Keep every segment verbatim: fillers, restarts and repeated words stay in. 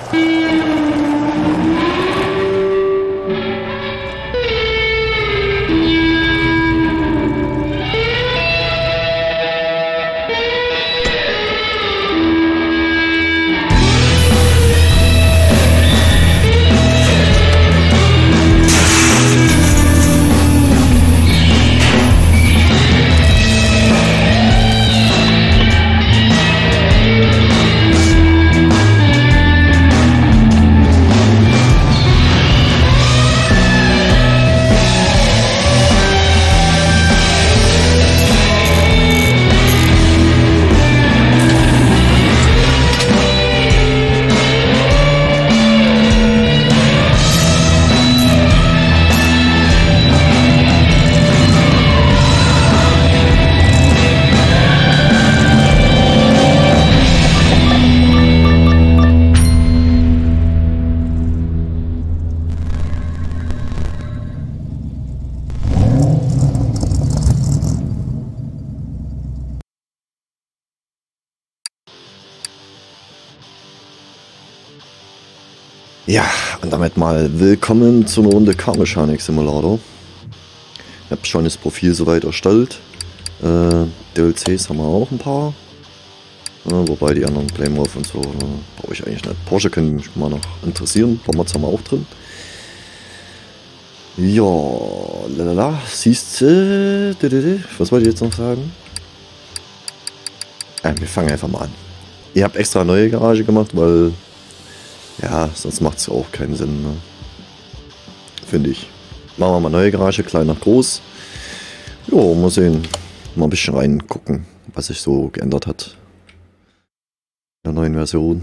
Ja, und damit mal willkommen zu einer Runde Car Mechanic Simulator. Ich habe schon das Profil soweit erstellt. Äh, D L Cs haben wir auch ein paar. Äh, wobei die anderen Playmorph und so äh, brauche ich eigentlich nicht. Porsche können mich mal noch interessieren. Ein paar Mods haben wir auch drin. Ja, lalala, siehst du, was wollte ich jetzt noch sagen? Äh, wir fangen einfach mal an. Ihr habt extra eine neue Garage gemacht, weil ja, sonst macht es auch keinen Sinn, ne? Finde ich. Machen wir mal neue Garage, klein nach groß. Jo, mal sehen. Mal ein bisschen reingucken, was sich so geändert hat. In der neuen Version.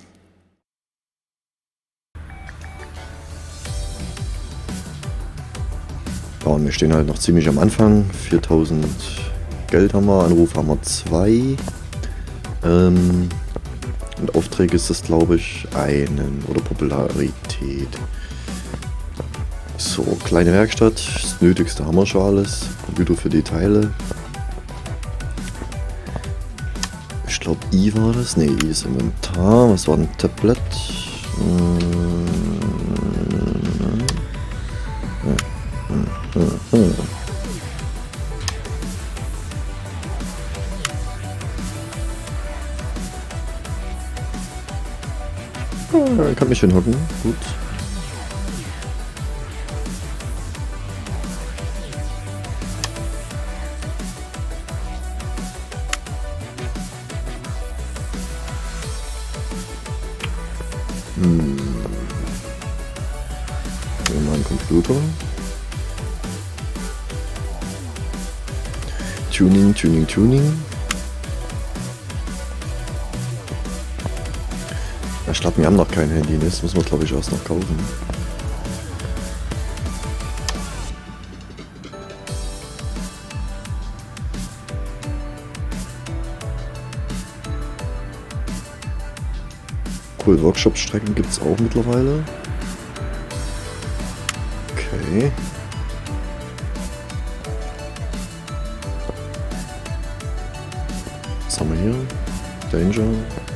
Ja, und wir stehen halt noch ziemlich am Anfang. viertausend Geld haben wir, Anruf haben wir zwei. Ähm... Und Aufträge ist das, glaube ich, einen. Oder Popularität. So, kleine Werkstatt. Das Nötigste haben wir schon alles. Computer für die Teile. Ich glaube, I war das. Ne, I ist Inventar. Was war ein Tablet? Ich kann mich hinhocken, gut. Hm. Hier mal ein Computer. Tuning, Tuning, Tuning. Ich glaube, wir haben noch kein Handy, das müssen wir, glaube ich, erst noch kaufen. Cool, Workshop-Strecken gibt es auch mittlerweile. Okay. Was haben wir hier? Danger.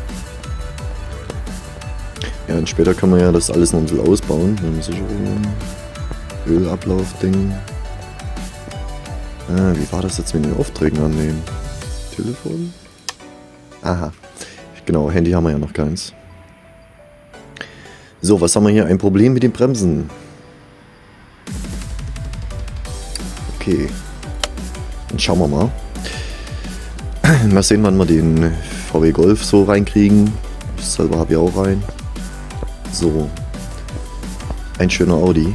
Ja, und später kann man ja das alles noch ein bisschen ausbauen. Wir haben Sicherungen, Ölablauf-Ding. Ah, wie war das jetzt mit den Aufträgen annehmen? Telefon? Aha. Genau, Handy haben wir ja noch keins. So, was haben wir hier? Ein Problem mit den Bremsen. Okay. Dann schauen wir mal. Mal sehen, wann wir den V W Golf so reinkriegen. Ich selber habe ja auch rein. So, ein schöner Audi.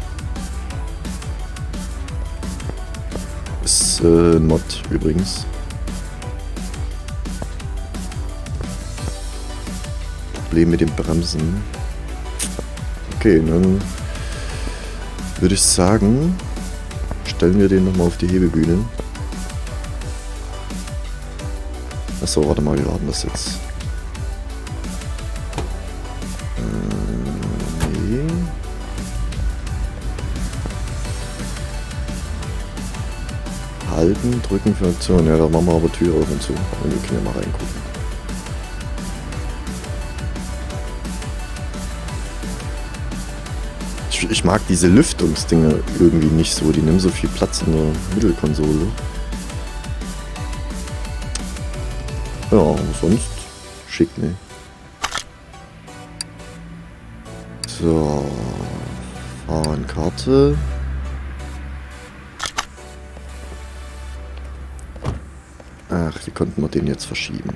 Ist äh, ein Mod übrigens. Problem mit den Bremsen. Okay, dann würde ich sagen, stellen wir den nochmal auf die Hebebühne. Achso, warte mal, wie war denn das jetzt? Halten, drücken für Aktion. Ja, da machen wir aber Tür auf und zu. Und wir können ja mal reingucken. ich, ich mag diese Lüftungsdinge irgendwie nicht so. Die nehmen so viel Platz in der Mittelkonsole. Ja, sonst schick, ne? So. Fahrenkarte. Ach, wie konnten wir den jetzt verschieben?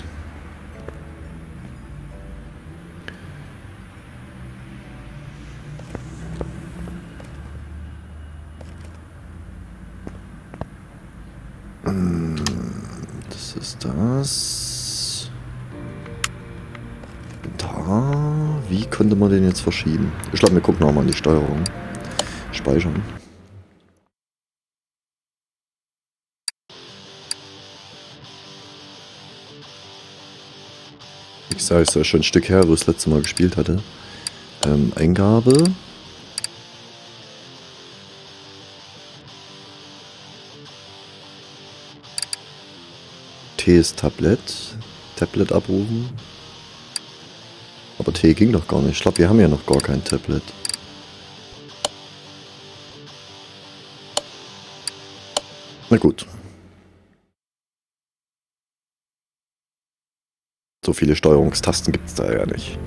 Das ist das. Da. Wie konnte man den jetzt verschieben? Ich glaube, wir gucken nochmal in die Steuerung. Speichern. Ich sage, es ist ja schon ein Stück her, wo ich das letzte Mal gespielt hatte. Ähm, Eingabe. T ist Tablet. Tablet abrufen. Aber T ging doch gar nicht. Ich glaube, wir haben ja noch gar kein Tablet. Na gut. So viele Steuerungstasten gibt es da ja nicht.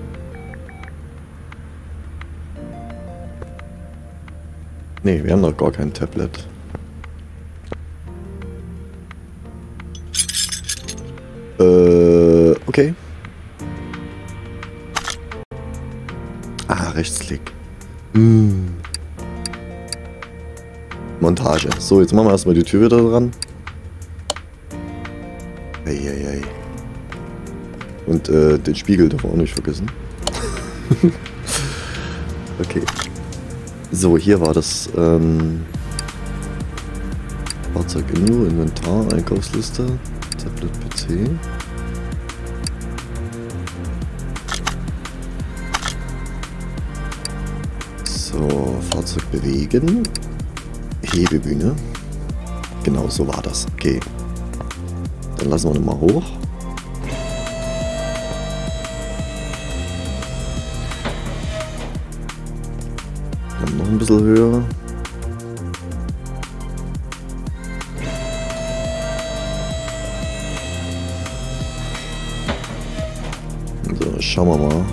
Ne, wir haben noch gar kein Tablet. Äh, okay. Ah, Rechtsklick. Hm. Montage. So, jetzt machen wir erstmal die Tür wieder dran. Eieiei. Und äh, den Spiegel darf man auch nicht vergessen. Okay. So, hier war das ähm, Fahrzeug-Info, Inventar, Einkaufsliste, Tablet, P C. So, Fahrzeug bewegen. Hebebühne. Genau, so war das. Okay. Dann lassen wir nochmal hoch. Dann noch ein bisschen höher. So, schauen wir mal.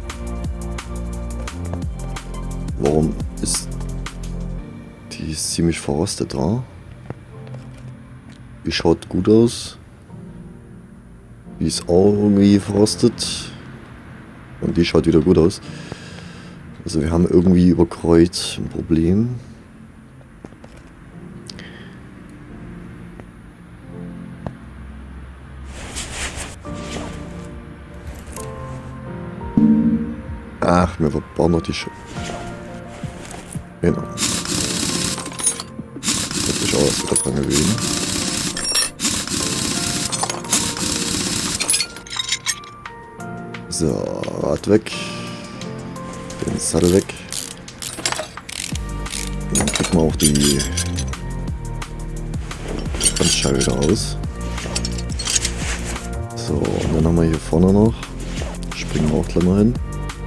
Warum ist die ist ziemlich verrostet da? Die schaut gut aus. Die ist auch irgendwie verrostet. Und die schaut wieder gut aus. Also wir haben irgendwie über Kreuz ein Problem. Ach, wir bauen noch die Sch... Genau. Muss ich auch erst wieder dran gewöhnen. So, Rad weg. Den Sattel weg. Und dann kriegen wir auch die Bremsscheibe wieder raus. So, und dann haben wir hier vorne noch. Springen wir auch gleich mal hin.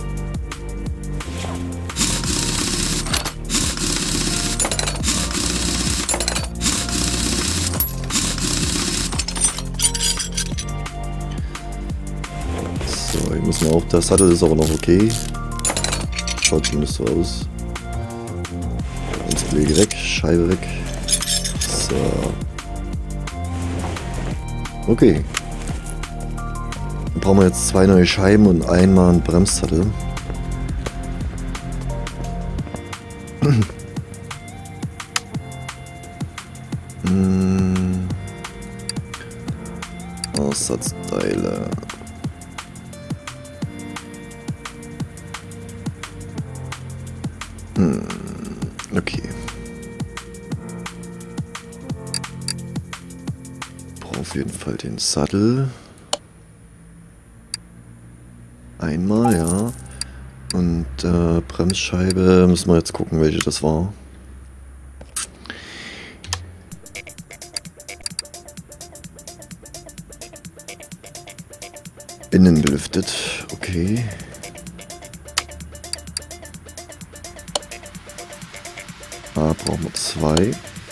So, hier müssen wir auch. Der Sattel ist aber noch okay. Schaut zumindest so aus. Pflege weg, Scheibe weg. So. Okay. Dann brauchen wir jetzt zwei neue Scheiben und einmal einen Bremssattel. hm. Aussatzteile. Hm. Okay. Brauche auf jeden Fall den Sattel. Einmal, ja. Und äh, Bremsscheibe müssen wir jetzt gucken, welche das war. Innen belüftet, okay. A brauchen wir zwei.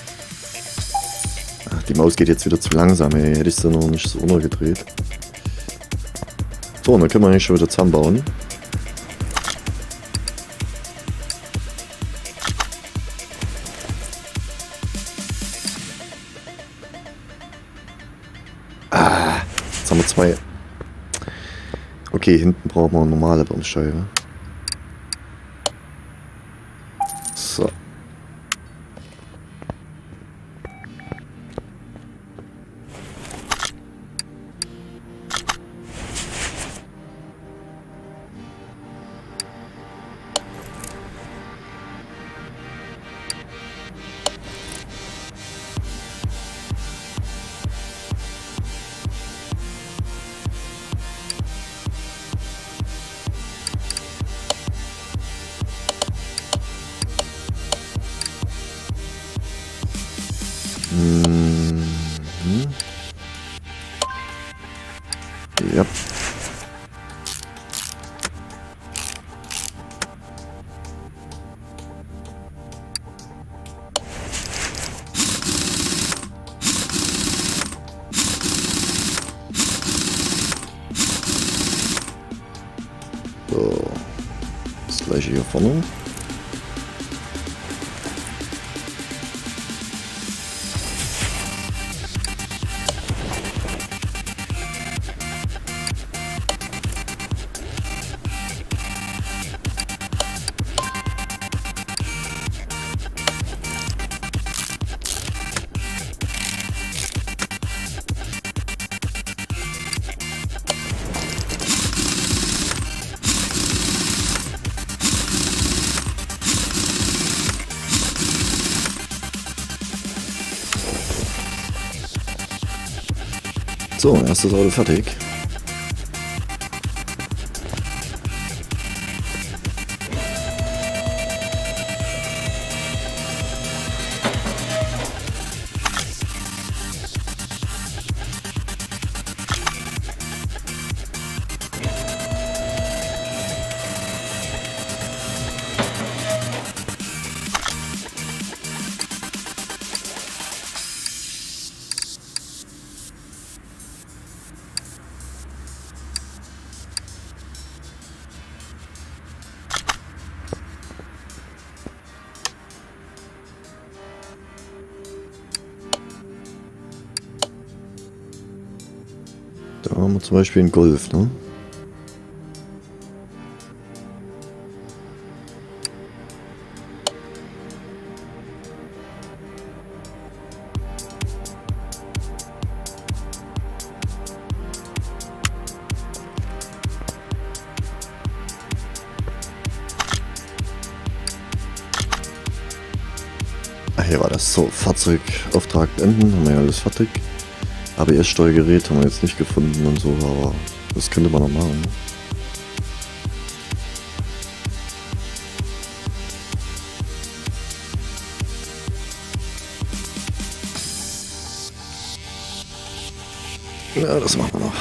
Ach, die Maus geht jetzt wieder zu langsam, ey. Hätte ich sie noch nicht so runtergedreht. So, und dann können wir nicht schon wieder zusammenbauen. Ah, jetzt haben wir zwei. Okay, hinten brauchen wir eine normale Bremsscheibe. So. Mhm. Ja. So. Das gleiche hier vorne. So, erstes Auto fertig. Da haben wir zum Beispiel einen Golf, ne? Ach, hier war das so, Fahrzeugauftrag beenden, haben wir ja alles fertig. A B S-Steuergerät haben wir jetzt nicht gefunden und so, aber das könnte man noch machen. Ja, das machen wir noch.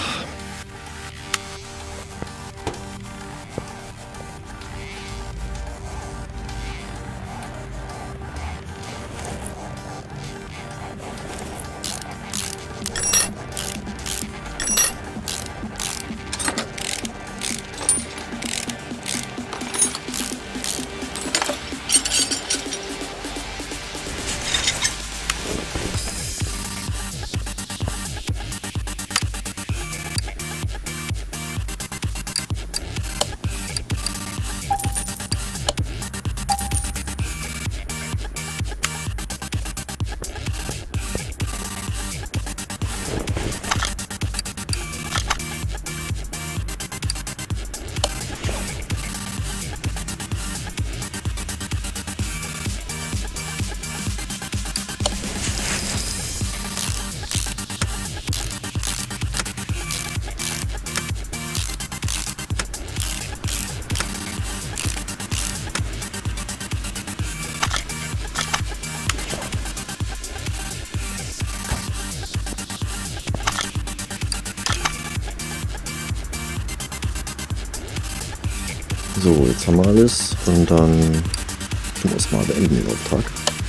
So, jetzt haben wir alles und dann tun wir es mal beenden, den Auftrag.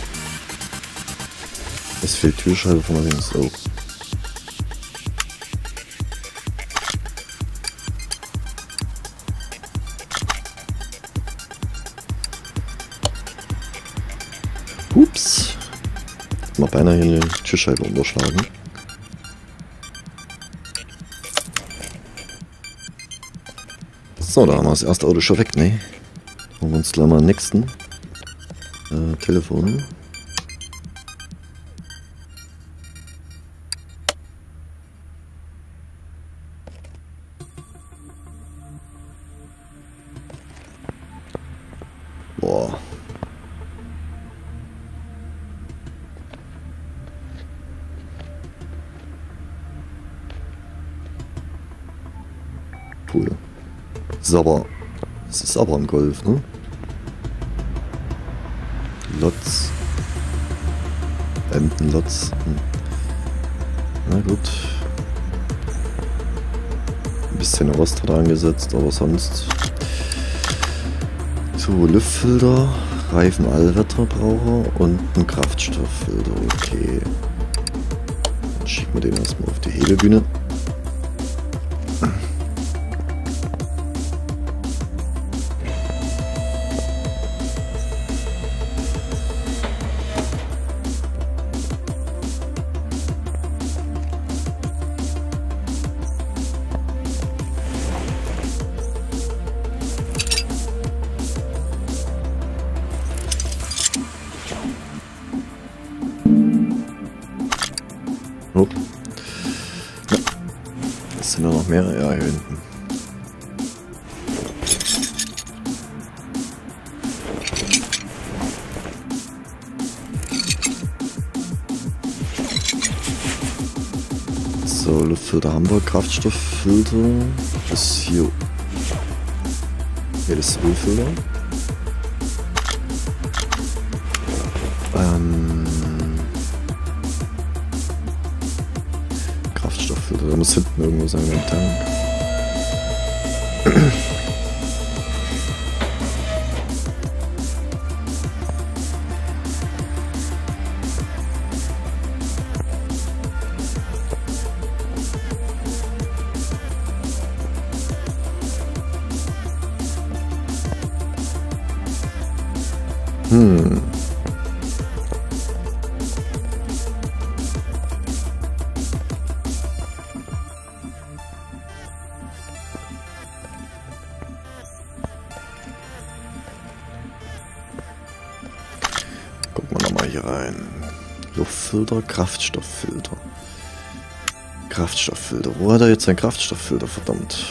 Es fehlt Türscheibe von links. Oh. Ups. Mal beinahe hier eine Türscheibe unterschlagen. So, da haben wir das erste Auto schon weg, ne? Holen wir uns gleich mal den nächsten. Äh, Telefon. Boah. Cool. Das ist aber, das ist aber ein Golf, ne? Lotz. Emden Lotz. Hm. Na gut. Ein bisschen Rost hat er angesetzt, aber sonst. So, Luftfilter, Reifen Allwetterbraucher und ein Kraftstofffilter. Okay. Dann schicken wir den erstmal auf die Hebebühne. Oh. Ja. Es sind ja noch mehrere, ja, hier hinten. So, Luftfilter haben wir, Kraftstofffilter. Das ist hier. Hier das Ölfilter. Ähm. Kraftstofffilter, da muss hinten irgendwo sein im Tank. Hm. Gucken wir nochmal hier rein. Luftfilter, Kraftstofffilter. Kraftstofffilter. Wo hat er jetzt seinen Kraftstofffilter? Verdammt.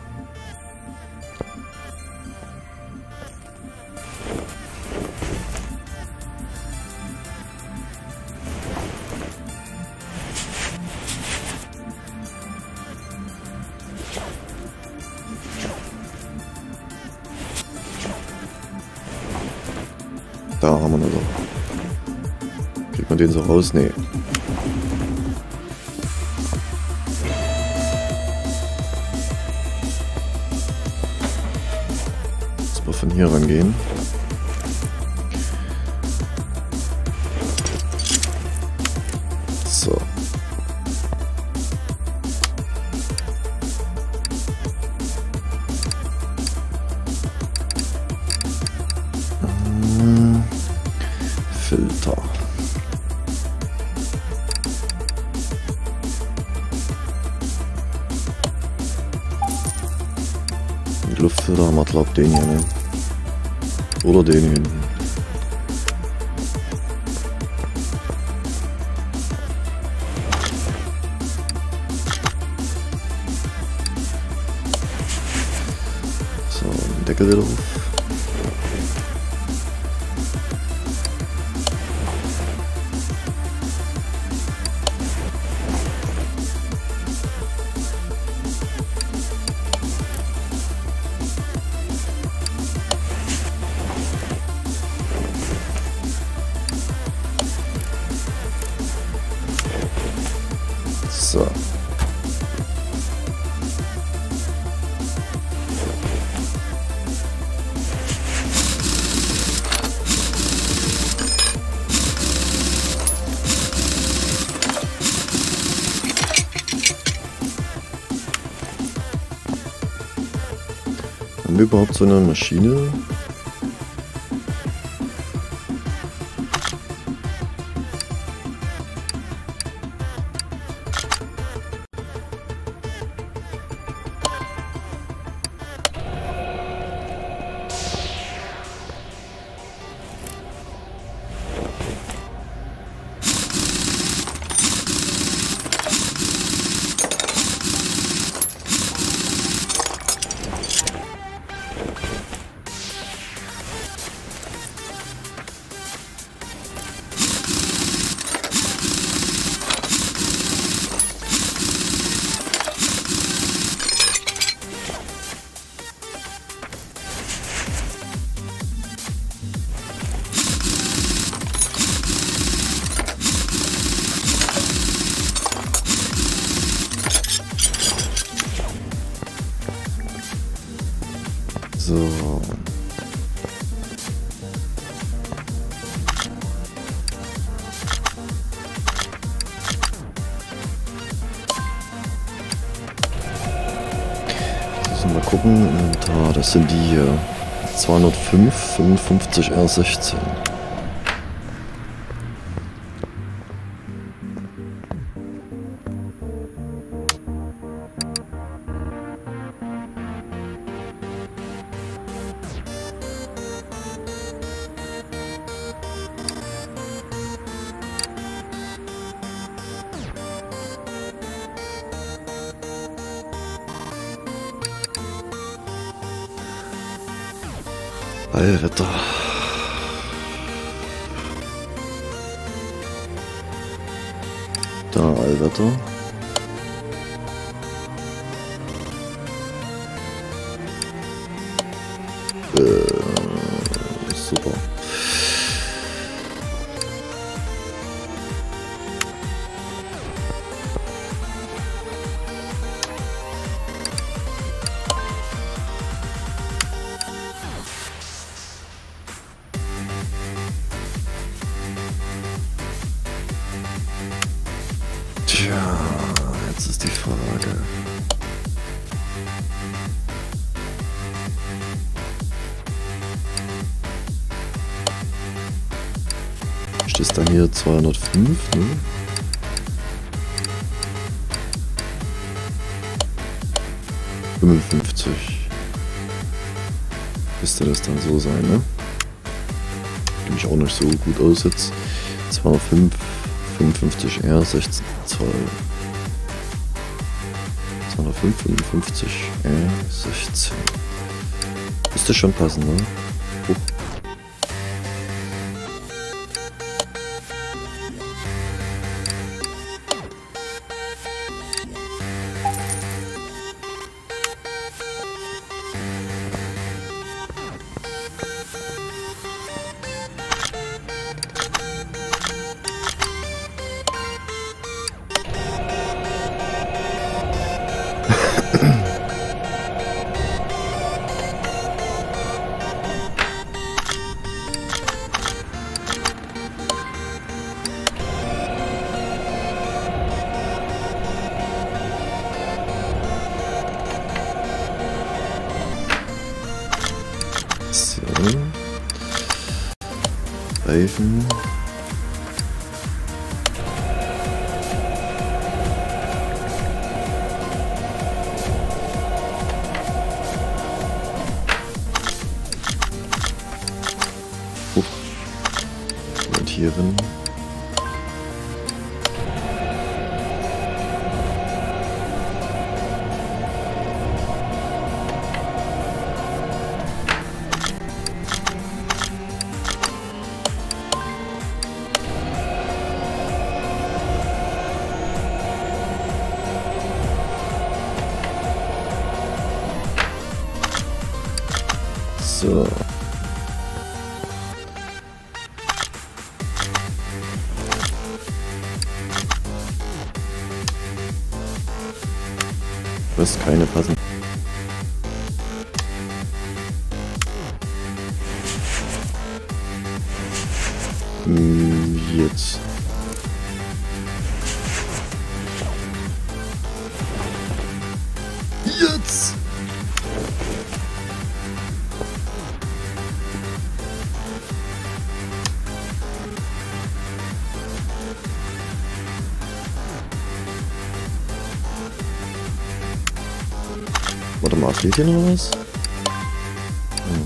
Da haben wir noch. Kriegt man den so raus? Nee. Jetzt mal von hier rangehen. So. Filter. Die Luftfilter haben wir, glaube ich, den hier, ne? Oder den hier hinten. So, den Deckel wieder auf. So. Haben wir überhaupt so eine Maschine? So. Also mal gucken, Inventar, das sind die hier. zweihundertfünf, fünfundfünfzig R sechzehn. Allwetter. Da Allwetter. Äh, super. Tja, jetzt ist die Frage. Steht da hier zweihundertfünf, ne? fünfundfünfzig. Müsste das dann so sein, ne? Kenne mich auch nicht so gut aus jetzt. zweihundertfünf. fünfundfünfzig R, sechzehn Zoll. zweihundertfünf, fünfundfünfzig R, sechzehn. Müsste schon passen, ne? Oh. So. Reifen. Huch. Montieren. So. Was keine passen. Hm, jetzt. Jetzt. fehlt hier noch was? Hm.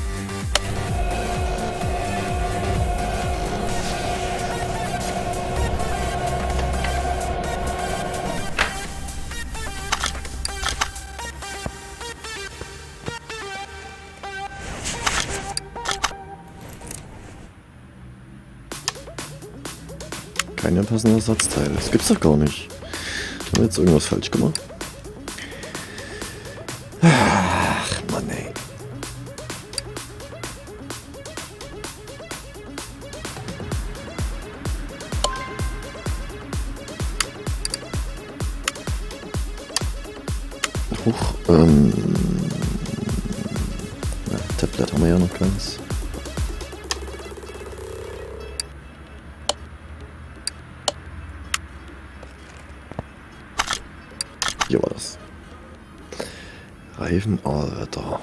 Keine passenden Ersatzteile. Das gibt's doch gar nicht. Haben wir jetzt irgendwas falsch gemacht? Ach, Mann, ey. Huch, ähm... Na, Tablet haben wir ja noch keins. Hier war das. Reifen, Alter.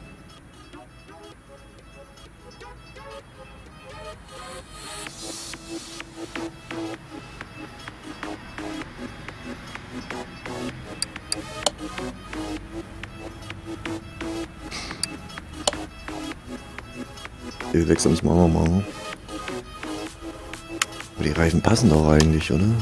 Wir wechseln uns mal mal. Aber die Reifen passen doch eigentlich, oder?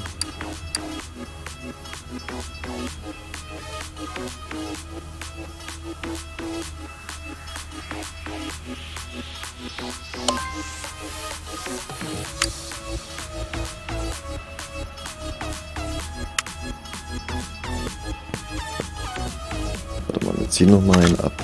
Warte mal, wir ziehen noch mal einen ab.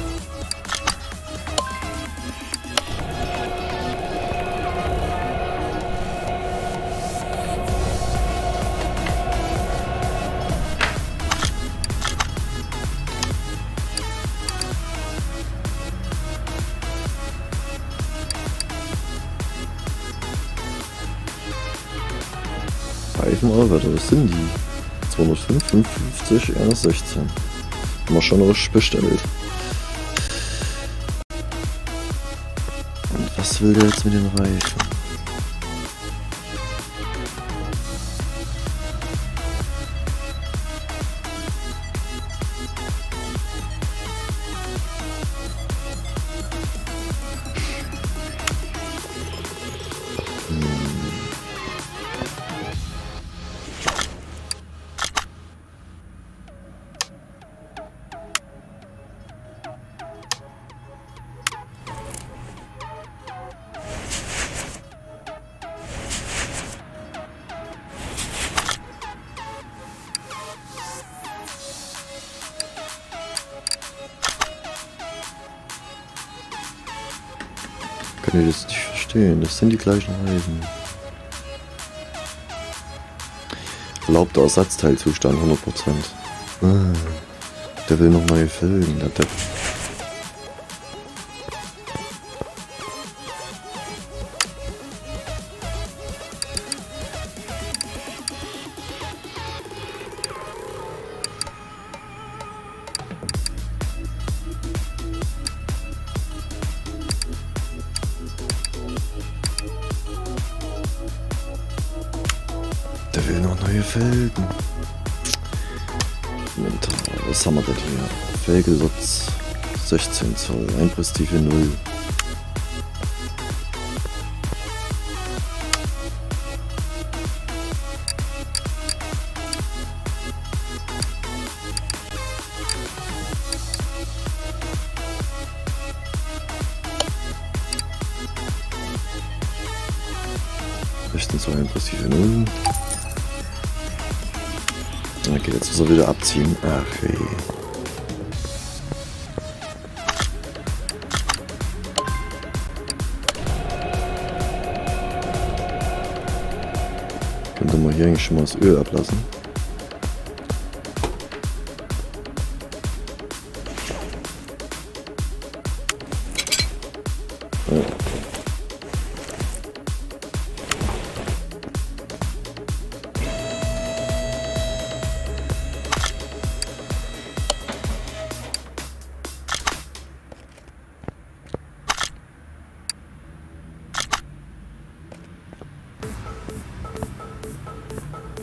Reifen, aber was sind die? zweihundertfünf, fünfundfünfzig, R sechzehn. Haben wir schon richtig bestellt. Und was will der jetzt mit den Reifen? Kann ich das nicht verstehen? Das sind die gleichen Reifen. Erlaubter Ersatzteilzustand hundert Prozent. Ah, der will noch neue Felgen. Der Depp. Der will noch neue Felgen. Inventar, was haben wir denn hier? Felgesatz sechzehn Zoll, Einpresstiefe null. sechzehn Zoll, Einpresstiefe null. Okay, jetzt muss er wieder abziehen. Ach hey. Könnte man hier eigentlich schon mal das Öl ablassen. Ja.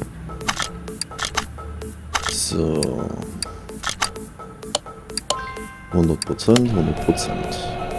So. hundert Prozent, hundert Prozent.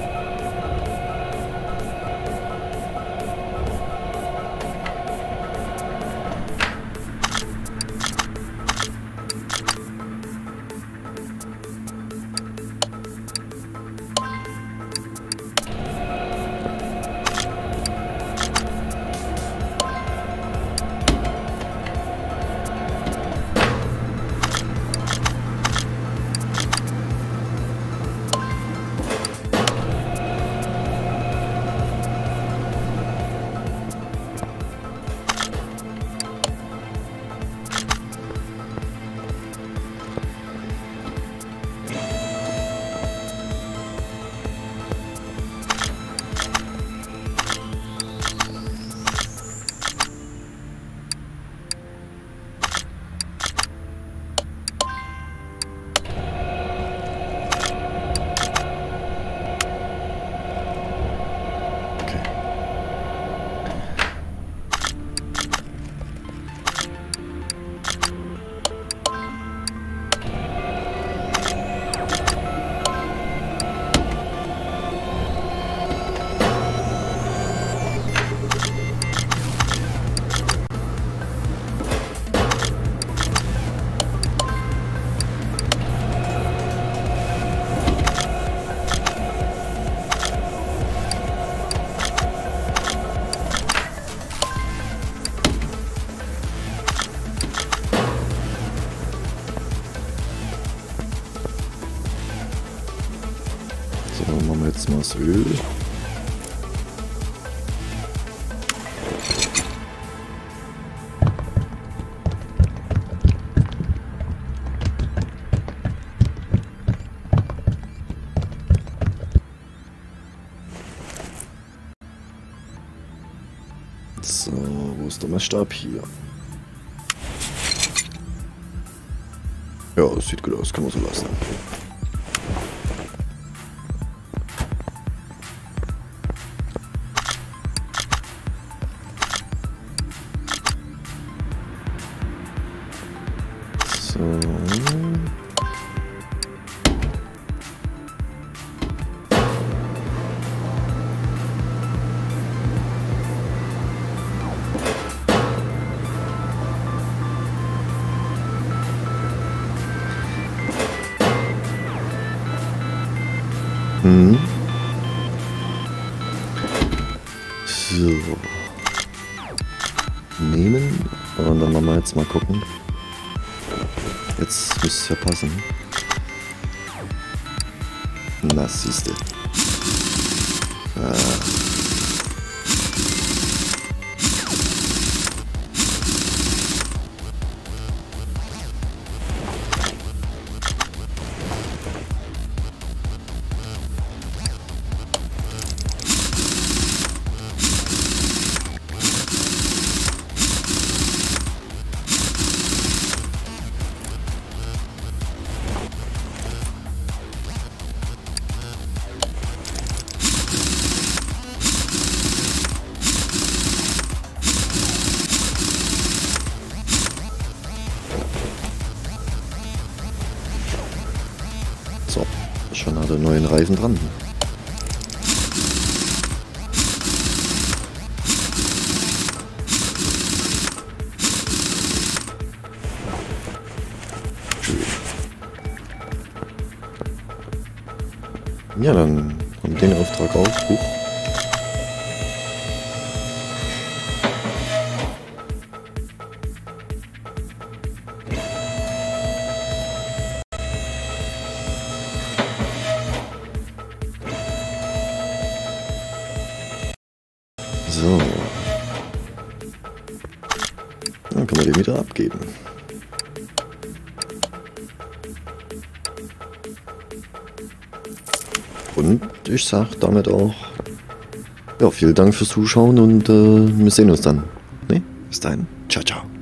So, machen wir jetzt mal das Öl. So, wo ist der Messstab? Hier. Ja, das sieht gut aus, kann man so lassen. So. Hm. So. Nehmen. Und dann machen wir jetzt mal gucken. Jetzt müsste es ja passen. Na, siehste. Ah. So, schon hat er neuen Reifen dran. Schön. Ja, dann haben wir den Auftrag auch. Huch. So. Dann kann man den wieder abgeben. Und ich sag damit auch, ja, vielen Dank fürs Zuschauen und äh, wir sehen uns dann. Ne? Bis dahin. Ciao, ciao.